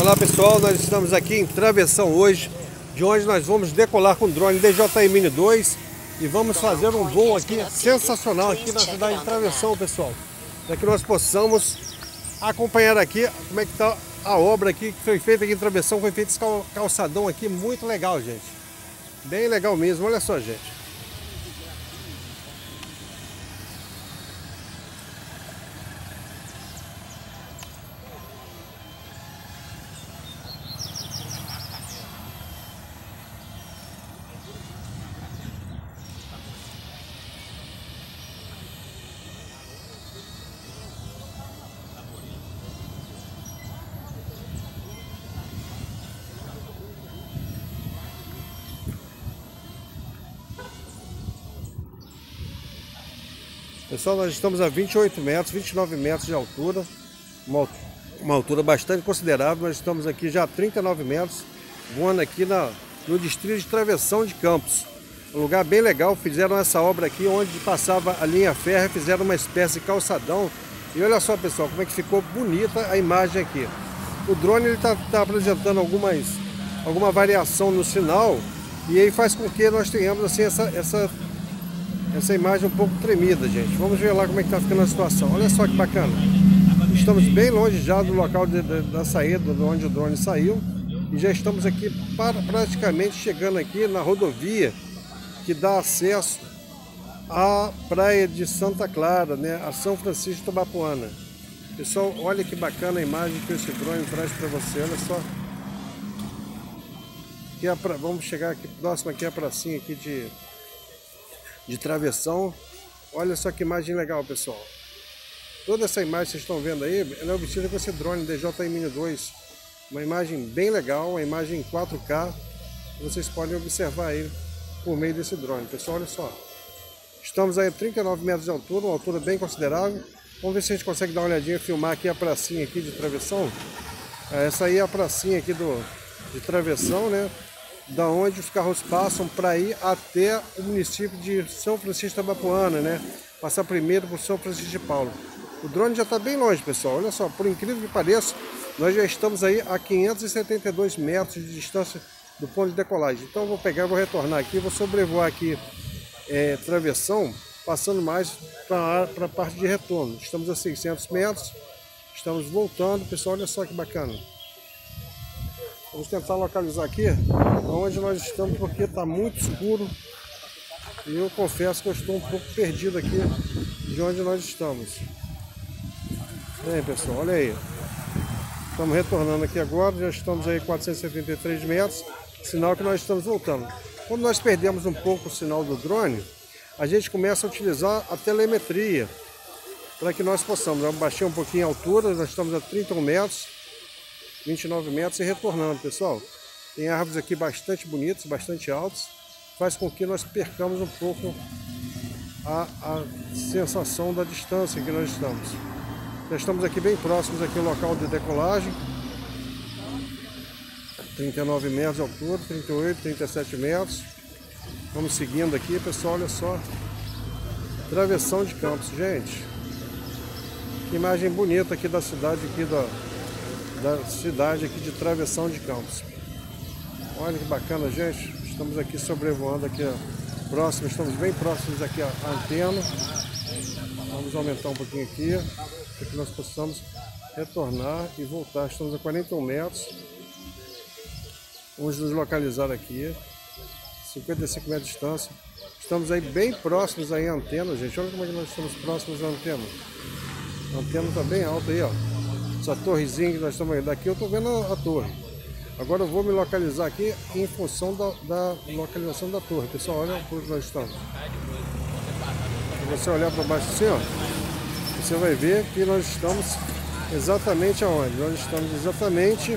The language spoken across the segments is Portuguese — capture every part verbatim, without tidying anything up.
Olá pessoal, nós estamos aqui em Travessão hoje, de onde nós vamos decolar com o drone D J I Mini dois e vamos fazer um voo aqui sensacional aqui na cidade de Travessão, pessoal, para que nós possamos acompanhar aqui como é que está a obra aqui que foi feita aqui em Travessão. Foi feito esse calçadão aqui, muito legal, gente, bem legal mesmo. Olha só, gente. Pessoal, nós estamos a vinte e oito metros, vinte e nove metros de altura, uma, uma altura bastante considerável. Nós estamos aqui já a trinta e nove metros, voando aqui na, no distrito de Travessão de Campos. Um lugar bem legal. Fizeram essa obra aqui onde passava a linha férrea, fizeram uma espécie de calçadão. E olha só, pessoal, como é que ficou bonita a imagem aqui. O drone está tá apresentando algumas, alguma variação no sinal, e aí faz com que nós tenhamos assim, essa... essa Essa imagem um pouco tremida, gente. Vamos ver lá como é que tá ficando a situação. Olha só que bacana. Estamos bem longe já do local de, de, da saída, de onde o drone saiu. E já estamos aqui para, praticamente chegando aqui na rodovia que dá acesso à praia de Santa Clara, né? A São Francisco de Itabapoana. Pessoal, olha que bacana a imagem que esse drone traz para você. Olha só. Aqui é pra, vamos chegar aqui próximo aqui a pracinha aqui de... de Travessão. Olha só que imagem legal, pessoal. Toda essa imagem que vocês estão vendo aí, ela é obtida com esse drone D J I Mini dois. Uma imagem bem legal, uma imagem em quatro K. Vocês podem observar aí por meio desse drone. Pessoal, olha só. Estamos aí a trinta e nove metros de altura, uma altura bem considerável. Vamos ver se a gente consegue dar uma olhadinha e filmar aqui a pracinha aqui de Travessão. Essa aí é a pracinha aqui do, de Travessão, né? Da onde os carros passam para ir até o município de São Francisco de Itabapoana, né? Passar primeiro por São Francisco de Paula. O drone já está bem longe, pessoal. Olha só, por incrível que pareça, nós já estamos aí a quinhentos e setenta e dois metros de distância do ponto de decolagem. Então eu vou pegar, vou retornar aqui, vou sobrevoar aqui é, Travessão, passando mais para a parte de retorno. Estamos a seiscentos metros, estamos voltando, pessoal. Olha só que bacana. Vamos tentar localizar aqui onde nós estamos, porque está muito escuro e eu confesso que eu estou um pouco perdido aqui de onde nós estamos. Bem, pessoal, olha aí. Estamos retornando aqui agora, já estamos aí quatrocentos e setenta e três metros, sinal que nós estamos voltando. Quando nós perdemos um pouco o sinal do drone, a gente começa a utilizar a telemetria para que nós possamos. Eu baixei um pouquinho a altura, nós estamos a trinta e um metros, vinte e nove metros e retornando, pessoal. Tem árvores aqui bastante bonitas, bastante altas, faz com que nós percamos um pouco a, a sensação da distância que nós estamos. Já estamos aqui bem próximos aqui ao local de decolagem. trinta e nove metros de altura, trinta e oito, trinta e sete metros. Vamos seguindo aqui, pessoal, olha só. Travessão de Campos, gente. Que imagem bonita aqui da cidade, aqui da... da cidade aqui de Travessão de Campos. Olha que bacana, gente. Estamos aqui sobrevoando aqui próximo, estamos bem próximos aqui à antena. Vamos aumentar um pouquinho aqui para que nós possamos retornar e voltar. Estamos a quarenta e um metros. Vamos nos localizar aqui, cinquenta e cinco metros de distância. Estamos aí bem próximos aí à antena, gente. Olha como é que nós estamos próximos à antena. A antena está bem alta aí, ó. Essa torrezinha que nós estamos aí, daqui eu estou vendo a, a torre. Agora eu vou me localizar aqui em função da, da localização da torre. Pessoal, olha por onde nós estamos. Se você olhar para baixo assim, ó, você vai ver que nós estamos exatamente aonde? Nós estamos exatamente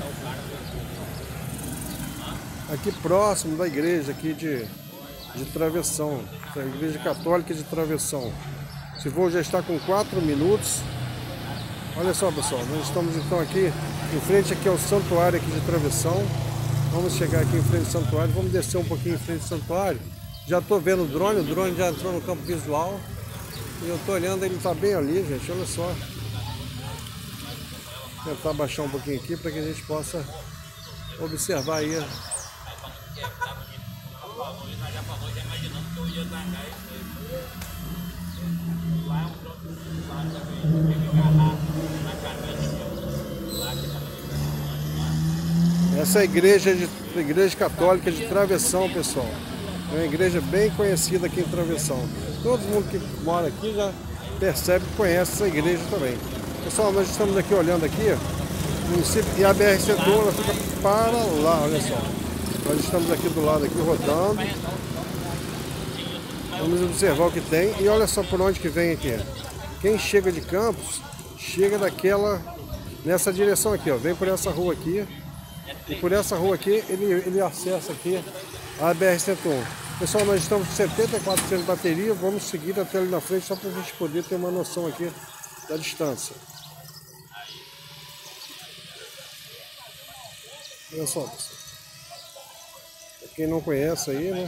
aqui próximo da igreja aqui de, de Travessão, da igreja católica de Travessão. Esse voo já está com quatro minutos. Olha só, pessoal, nós estamos então aqui em frente aqui ao santuário aqui de Travessão. Vamos chegar aqui em frente ao santuário, vamos descer um pouquinho em frente ao santuário. Já estou vendo o drone, o drone já entrou no campo visual. E eu estou olhando, ele está bem ali, gente, olha só. tentar baixar um pouquinho aqui para que a gente possa observar aí. Essa é a igreja, de, a igreja católica de Travessão, pessoal. É uma igreja bem conhecida aqui em Travessão. Todo mundo que mora aqui já percebe que conhece essa igreja também. Pessoal, nós estamos aqui olhando aqui, município, e a B R cento e um ela fica para lá, olha só. Nós estamos aqui do lado aqui rodando. Vamos observar o que tem e olha só por onde que vem aqui. Quem chega de Campos, chega daquela, nessa direção aqui, ó. Vem por essa rua aqui. E por essa rua aqui, ele, ele acessa aqui a B R cento e um. Pessoal, nós estamos com setenta e quatro por cento de bateria. Vamos seguir até ali na frente só para a gente poder ter uma noção aqui da distância. Olha só, pessoal. Pra quem não conhece aí, né?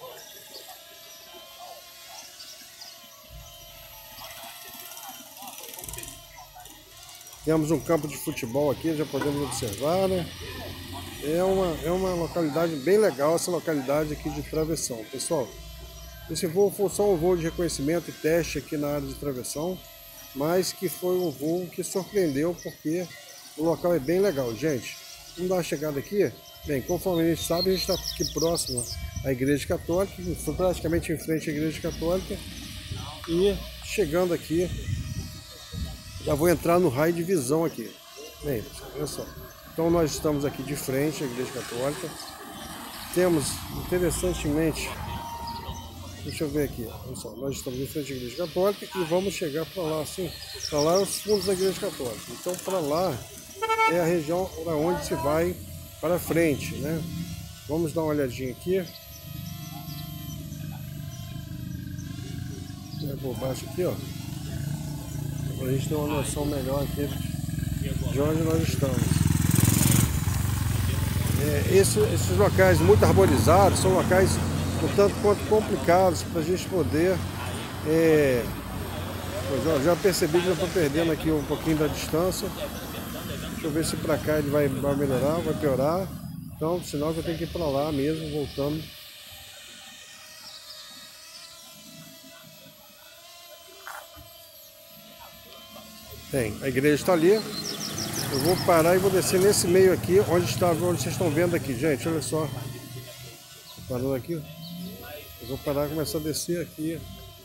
Temos um campo de futebol aqui, já podemos observar, né? É uma, é uma localidade bem legal, essa localidade aqui de Travessão. Pessoal, esse voo foi só um voo de reconhecimento e teste aqui na área de Travessão, mas que foi um voo que surpreendeu porque o local é bem legal. Gente, vamos dar uma chegada aqui. Bem, conforme a gente sabe, a gente está aqui próximo à Igreja Católica, foi praticamente em frente à Igreja Católica. E chegando aqui, já vou entrar no raio de visão aqui. Bem, olha só. Então nós estamos aqui de frente à Igreja Católica. Temos, interessantemente, deixa eu ver aqui, olha só, nós estamos em frente à Igreja Católica e vamos chegar para lá, assim, para lá é os fundos da Igreja Católica. Então para lá é a região para onde se vai para frente, né? Vamos dar uma olhadinha aqui. É por baixo aqui, ó. Para a gente ter uma noção melhor aqui de onde nós estamos. É, esse, esses locais muito arborizados são locais um tanto quanto complicados para a gente poder. É, já, já percebi que já estou perdendo aqui um pouquinho da distância. Deixa eu ver se para cá ele vai, vai melhorar, vai piorar. Então, senão eu tenho que ir para lá mesmo, voltando. Bem, a igreja está ali. Eu vou parar e vou descer nesse meio aqui, onde, está, onde vocês estão vendo aqui, gente. Olha só. Parando aqui. Eu vou parar e começar a descer aqui.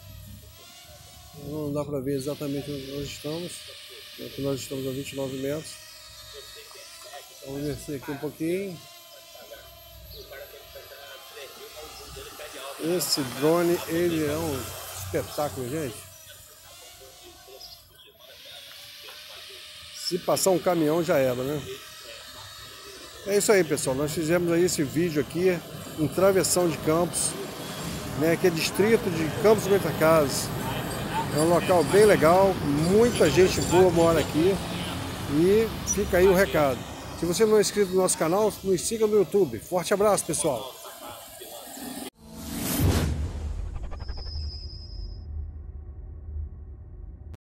Não dá para ver exatamente onde nós estamos. Aqui nós estamos a vinte e nove metros. Vamos descer aqui um pouquinho. Esse drone, ele é um espetáculo, gente. Se passar um caminhão já era, né? É isso aí, pessoal. Nós fizemos aí esse vídeo aqui em Travessão de Campos, né? Que é distrito de Campos Goytacazes. É um local bem legal, muita gente boa mora aqui. E fica aí o recado. Se você não é inscrito no nosso canal, nos siga no YouTube. Forte abraço, pessoal!